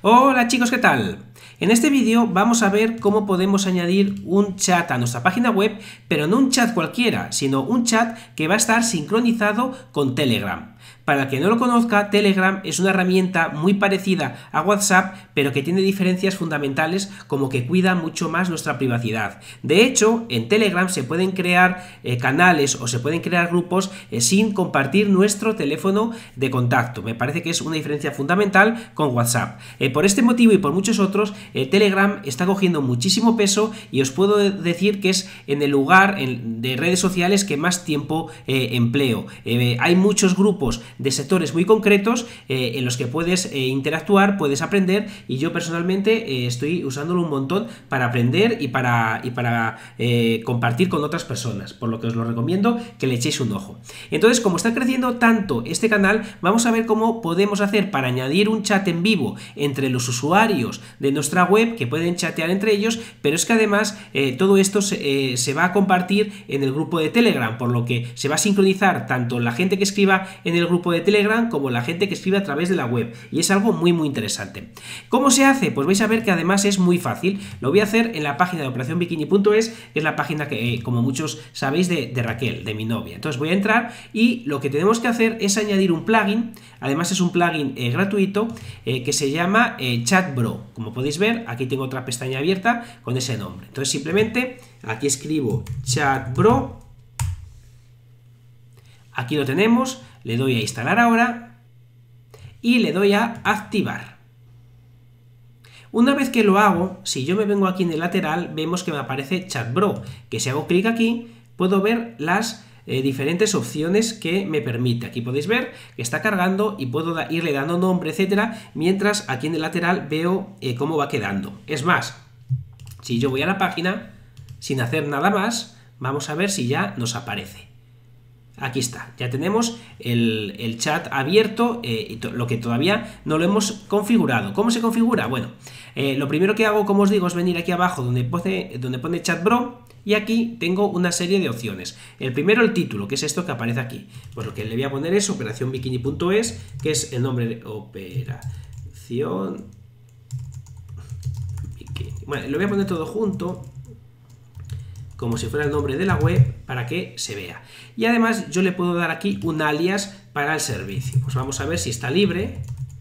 Hola chicos, ¿qué tal? En este vídeo vamos a ver cómo podemos añadir un chat a nuestra página web, pero no un chat cualquiera, sino un chat que va a estar sincronizado con Telegram. Para el que no lo conozca, Telegram es una herramienta muy parecida a WhatsApp, pero que tiene diferencias fundamentales como que cuida mucho más nuestra privacidad. De hecho, en Telegram se pueden crear canales o se pueden crear grupos sin compartir nuestro teléfono de contacto. Me parece que es una diferencia fundamental con WhatsApp. Por este motivo y por muchos otros, Telegram está cogiendo muchísimo peso y os puedo decir que es en el lugar de redes sociales que más tiempo empleo. Hay muchos grupos de sectores muy concretos en los que puedes interactuar, puedes aprender, y yo personalmente estoy usándolo un montón para aprender y para compartir con otras personas, por lo que os lo recomiendo que le echéis un ojo. Entonces, como está creciendo tanto este canal, vamos a ver cómo podemos hacer para añadir un chat en vivo entre los usuarios de nuestra web, que pueden chatear entre ellos, pero es que además todo esto se va a compartir en el grupo de Telegram, por lo que se va a sincronizar tanto la gente que escriba en el grupo de Telegram como la gente que escribe a través de la web, y es algo muy interesante. ¿Cómo se hace? Pues vais a ver que además es muy fácil. Lo voy a hacer en la página de operacionbikini.es, que es la página que, como muchos sabéis, de Raquel, de mi novia. Entonces voy a entrar y lo que tenemos que hacer es añadir un plugin. Además es un plugin gratuito que se llama ChatBro. Como podéis ver, aquí tengo otra pestaña abierta con ese nombre. Entonces simplemente aquí escribo ChatBro. Aquí lo tenemos, le doy a instalar ahora y le doy a activar. Una vez que lo hago, si yo me vengo aquí en el lateral, vemos que me aparece ChatBro, que si hago clic aquí, puedo ver las diferentes opciones que me permite. Aquí podéis ver que está cargando y puedo irle dando nombre, etcétera, mientras aquí en el lateral veo cómo va quedando. Es más, si yo voy a la página sin hacer nada más, vamos a ver si ya nos aparece. Aquí está, ya tenemos el chat abierto, lo que todavía no lo hemos configurado. ¿Cómo se configura? Bueno, lo primero que hago, como os digo, es venir aquí abajo donde pone ChatBro, y aquí tengo una serie de opciones. El primero, el título, que es esto que aparece aquí. Pues lo que le voy a poner es operacionbikini.es, que es el nombre de Operación Bikini. Bueno, lo voy a poner todo junto, como si fuera el nombre de la web, para que se vea. Y además yo le puedo dar aquí un alias para el servicio. Pues vamos a ver si está libre.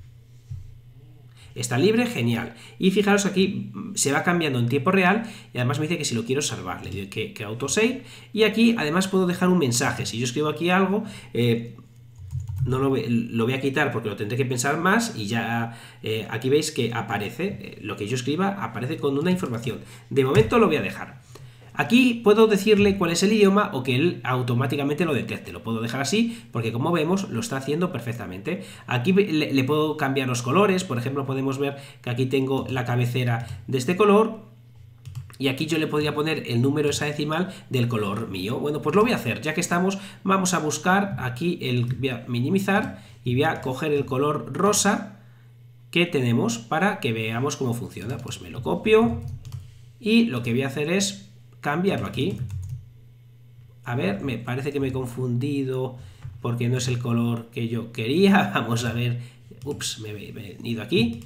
Está libre, genial. Y fijaros, aquí se va cambiando en tiempo real, y además me dice que si lo quiero salvar, le doy que autosave, y aquí además puedo dejar un mensaje. Si yo escribo aquí algo, no lo voy a quitar porque lo tendré que pensar más, y ya aquí veis que aparece, lo que yo escriba aparece con una información. De momento lo voy a dejar. Aquí puedo decirle cuál es el idioma o que él automáticamente lo detecte. Lo puedo dejar así porque, como vemos, lo está haciendo perfectamente. Aquí le puedo cambiar los colores. Por ejemplo, podemos ver que aquí tengo la cabecera de este color, y aquí yo le podría poner el número hexadecimal del color mío. Bueno, pues lo voy a hacer. Ya que estamos, vamos a buscar aquí, voy a minimizar y voy a coger el color rosa que tenemos para que veamos cómo funciona. Pues me lo copio y lo que voy a hacer es cambiarlo aquí. A ver, me parece que me he confundido porque no es el color que yo quería. Vamos a ver. Ups, me he venido aquí.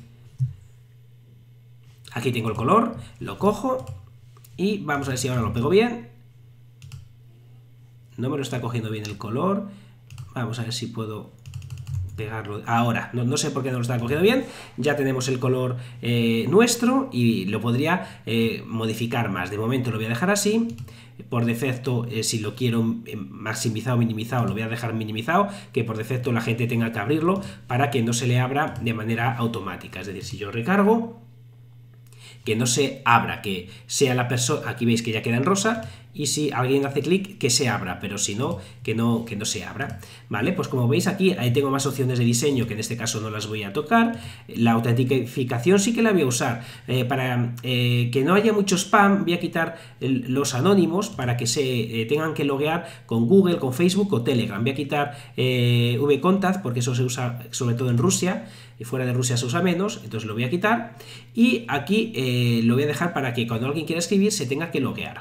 Aquí tengo el color, lo cojo y vamos a ver si ahora lo pego bien. No me lo está cogiendo bien el color. Vamos a ver si puedo pegarlo ahora. No sé por qué no lo está cogiendo bien. Ya tenemos el color nuestro, y lo podría modificar más. De momento lo voy a dejar así. Por defecto, si lo quiero maximizado o minimizado, lo voy a dejar minimizado, que por defecto la gente tenga que abrirlo para que no se le abra de manera automática. Es decir, si yo recargo, que no se abra, que sea la persona, aquí veis que ya queda en rosa, y si alguien hace clic, que se abra, pero si no, que no se abra. Vale, pues como veis aquí, ahí tengo más opciones de diseño, que en este caso no las voy a tocar. La autentificación sí que la voy a usar. Para que no haya mucho spam, voy a quitar los anónimos para que se tengan que loguear con Google, con Facebook o Telegram. Voy a quitar vContact, porque eso se usa sobre todo en Rusia, y fuera de Rusia se usa menos, entonces lo voy a quitar. Y aquí lo voy a dejar para que cuando alguien quiera escribir se tenga que loguear.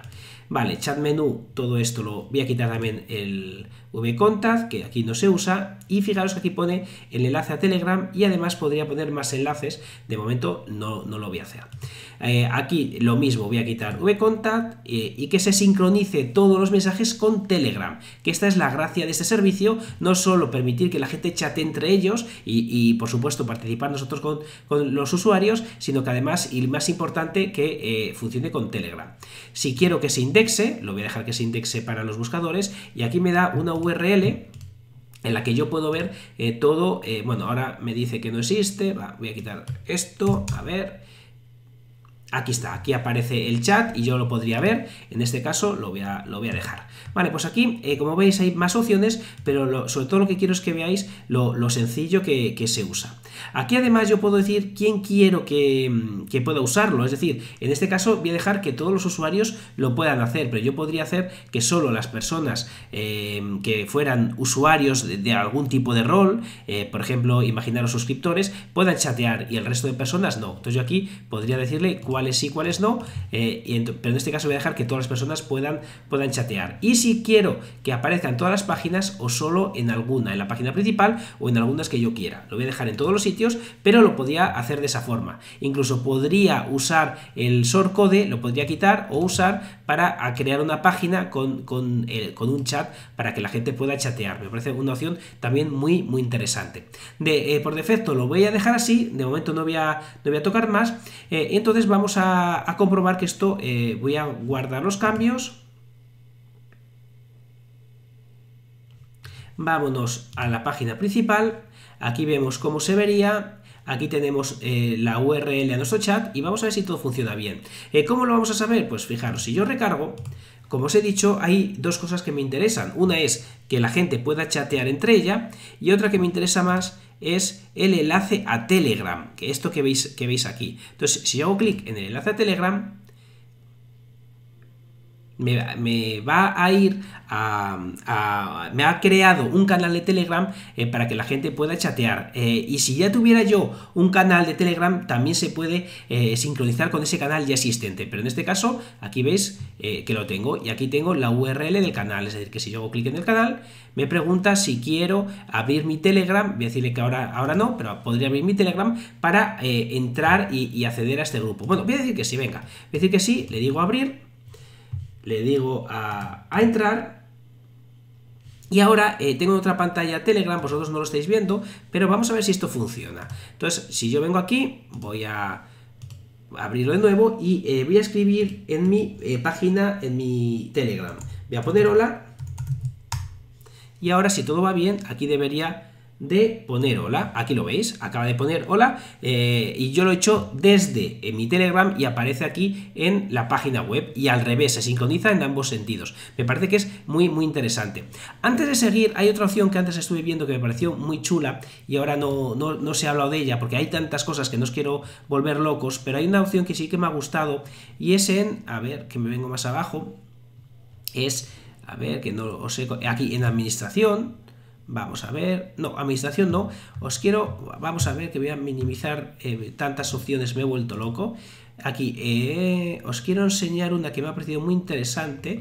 Vale, chat menú, todo esto lo voy a quitar también el vcontact, que aquí no se usa, y fijaros que aquí pone el enlace a Telegram y además podría poner más enlaces, de momento no lo voy a hacer. Aquí lo mismo, voy a quitar vcontact y que se sincronice todos los mensajes con Telegram, que esta es la gracia de este servicio, no solo permitir que la gente chate entre ellos y por supuesto participar nosotros con los usuarios, sino que además, y más importante, que funcione con Telegram. Si quiero que se indexe, lo voy a dejar que se indexe para los buscadores, y aquí me da una URL en la que yo puedo ver todo. Bueno, ahora me dice que no existe. Voy a quitar esto, a ver. Aquí está, aquí aparece el chat y yo lo podría ver. En este caso lo voy a dejar. Vale, pues aquí, como veis, hay más opciones, pero sobre todo lo que quiero es que veáis lo sencillo que se usa. Aquí además yo puedo decir quién quiero que pueda usarlo. Es decir, en este caso voy a dejar que todos los usuarios lo puedan hacer, pero yo podría hacer que solo las personas que fueran usuarios de algún tipo de rol, por ejemplo, imaginaros suscriptores, puedan chatear y el resto de personas no. Entonces yo aquí podría decirle cuáles sí, cuáles no, pero en este caso voy a dejar que todas las personas puedan chatear. Y si quiero que aparezcan todas las páginas o solo en alguna, en la página principal o en algunas que yo quiera, lo voy a dejar en todos los sitios, pero lo podría hacer de esa forma. Incluso podría usar el shortcode, lo podría quitar o usar para crear una página con un chat para que la gente pueda chatear. Me parece una opción también muy interesante. Por defecto lo voy a dejar así, de momento no voy a tocar más. Entonces vamos a comprobar que esto, voy a guardar los cambios. Vámonos a la página principal, aquí vemos cómo se vería, aquí tenemos la URL a nuestro chat y vamos a ver si todo funciona bien. ¿Cómo lo vamos a saber? Pues fijaros, si yo recargo, como os he dicho, hay dos cosas que me interesan. Una es que la gente pueda chatear entre ella y otra que me interesa más es el enlace a Telegram, que esto que veis aquí. Entonces, si yo hago clic en el enlace a Telegram, me va a ir me ha creado un canal de Telegram para que la gente pueda chatear, y si ya tuviera yo un canal de Telegram también se puede sincronizar con ese canal ya existente, pero en este caso aquí veis que lo tengo y aquí tengo la URL del canal. Es decir, que si yo hago clic en el canal me pregunta si quiero abrir mi Telegram. Voy a decirle que ahora no, pero podría abrir mi Telegram para entrar y acceder a este grupo. Bueno, voy a decir que sí, venga, voy a decir que sí, le digo a abrir, le digo a entrar y ahora tengo otra pantalla Telegram, vosotros no lo estáis viendo, pero vamos a ver si esto funciona. Entonces, si yo vengo aquí, voy a abrirlo de nuevo y voy a escribir en mi página, en mi Telegram. Voy a poner hola y ahora, si todo va bien, aquí debería de poner hola. Aquí lo veis, acaba de poner hola, y yo lo he hecho desde mi Telegram y aparece aquí en la página web, y al revés, se sincroniza en ambos sentidos. Me parece que es muy interesante. Antes de seguir, hay otra opción que antes estuve viendo que me pareció muy chula y ahora no se ha hablado de ella porque hay tantas cosas que no os quiero volver locos, pero hay una opción que sí que me ha gustado y es a ver, que me vengo más abajo, a ver, que no os sé, aquí en administración. Vamos a ver, no, administración no, vamos a ver, que voy a minimizar tantas opciones, me he vuelto loco. Aquí os quiero enseñar una que me ha parecido muy interesante.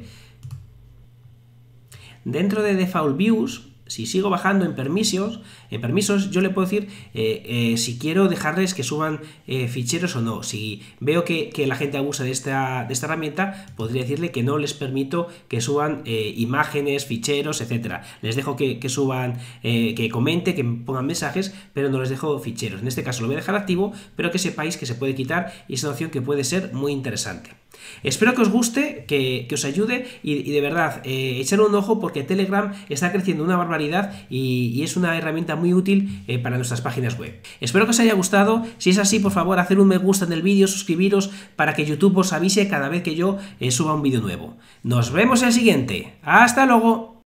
Dentro de Default Views, si sigo bajando en permisos, yo le puedo decir si quiero dejarles que suban ficheros o no. Si veo que la gente abusa de esta herramienta, podría decirle que no les permito que suban imágenes, ficheros, etcétera. Les dejo que suban, que comenten, que pongan mensajes, pero no les dejo ficheros. En este caso lo voy a dejar activo, pero que sepáis que se puede quitar y es una opción que puede ser muy interesante. Espero que os guste, que os ayude y de verdad echar un ojo porque Telegram está creciendo una barbaridad y es una herramienta muy útil para nuestras páginas web. Espero que os haya gustado. Si es así, por favor, hacer un me gusta en el vídeo, suscribiros para que YouTube os avise cada vez que yo suba un vídeo nuevo. Nos vemos en el siguiente. ¡Hasta luego!